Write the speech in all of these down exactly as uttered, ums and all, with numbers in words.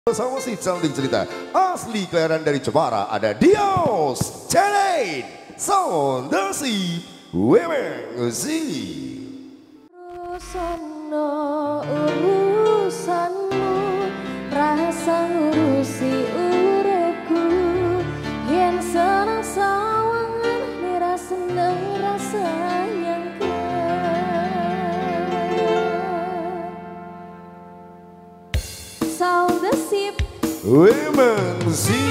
Bersama si cantik cerita asli kelahiran dari Jepara ada Dios Channel Sondasi Wemengsi. Urusanno urusanmu rasa ngurusi uripku yen seneng sawangan nira seneng rasa nyangka sound the sip Wemengsi.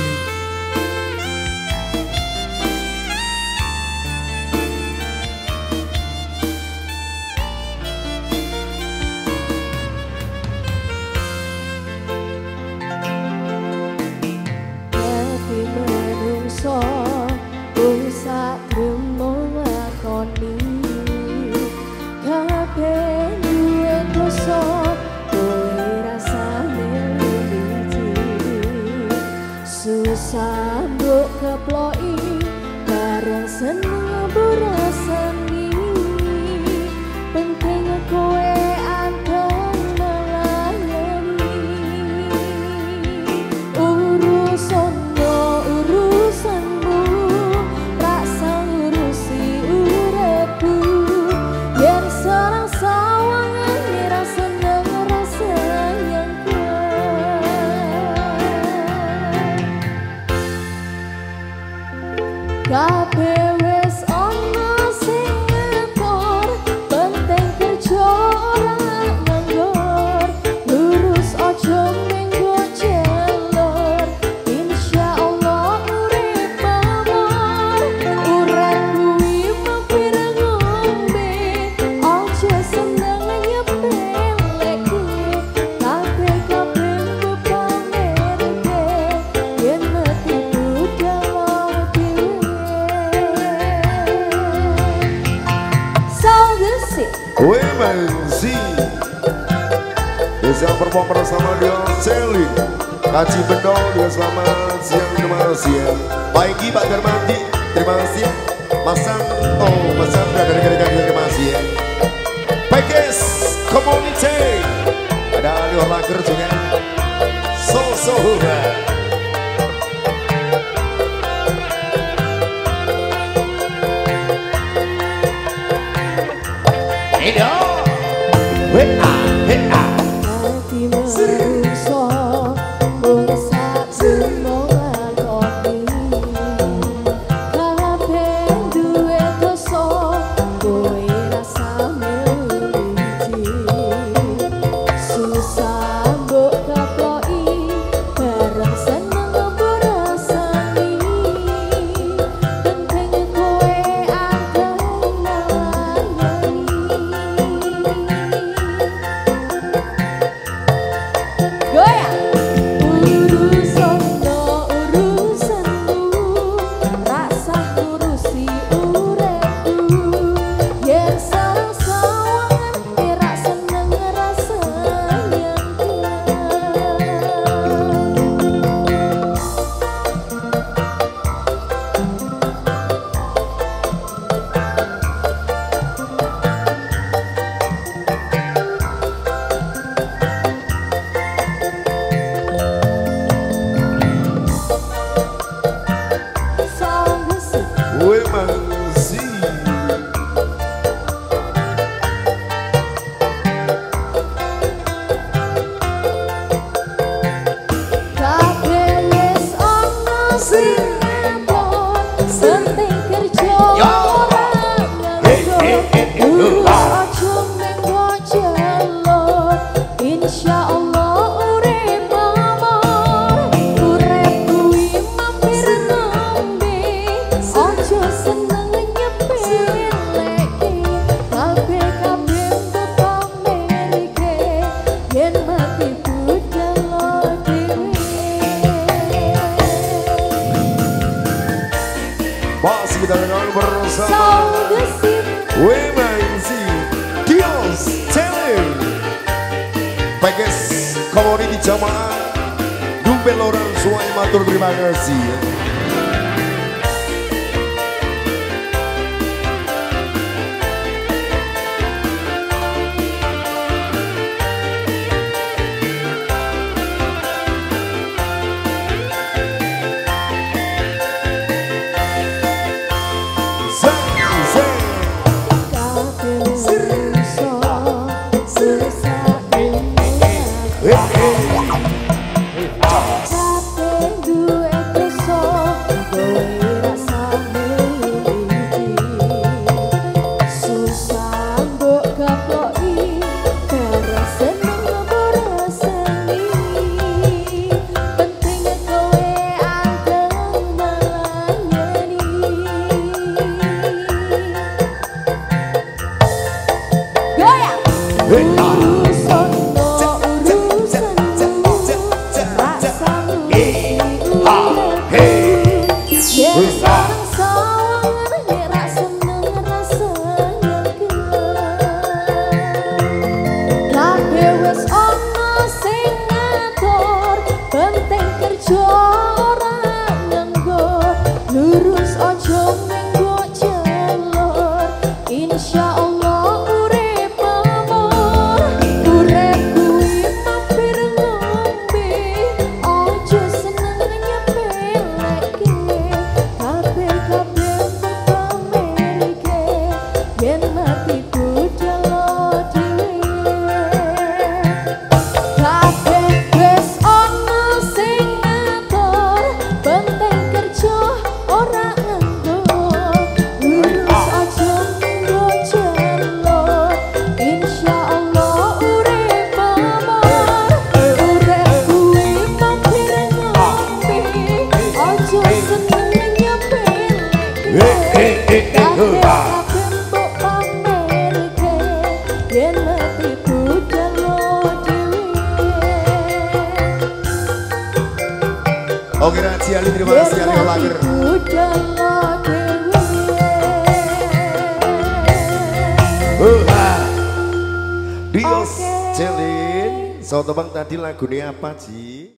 Sambuk keploi bareng seneng berasani penting kowe anteng melayani urusanmu urusanmu rasa ngurusi uripku yen seneng sawangan nira seneng rasa nyangka kabeh wis ana sing ngatur penting kerja ora nganggur lurus aja minggu jalur insyaallah urip mawar urip kuwi mampir ngombe aja seneng nyepeleke kabeh kabeh pamerke yen mati budal Wemengsi bisa perform bersama Dios Channel Kaji Bendol dia selamat siang, terima kasih ya Pak Egi, Pak Darmadi, terima kasih ya Mas Santo, Mas Sandra dari Garigan, terima kasih ya Pekes Community ada Lior Lager juga So-So Wemengsi. kabeh wis ana sing ngatur penting kerja ora nganggur lurus aja minggu jalur insyaallah urip mawar urip kuwi mampir ngombe aja seneng nyepeleke kabeh kabeh pamerke yen mati budal dhewe Masih kita dengar bersama sound the sip Wemengsi Dios Channel Pekes Community Jamaah Dumpel orang suai matur terima kasih ya. penting kerja ora nganggo lurus ojo minggu jalur insyaallah urip amor urip kuwi mampir ngombe ojo seneng nyepeleke kabeh-kabeh pamerike yen mati budal dhewe kabeh wis ana sing ngatur penting kerja ora nganggo lurus aja nganggo jalur insyaallah urip amor urip kuwi mampir ngombe ojo seneng nyepeleke kabeh mbok pamerike yen mati budal dhewe. Oke Raci Ali, terima kasih Ali Lager. Dios Celin, so tebang tadi lagunya apa Ji?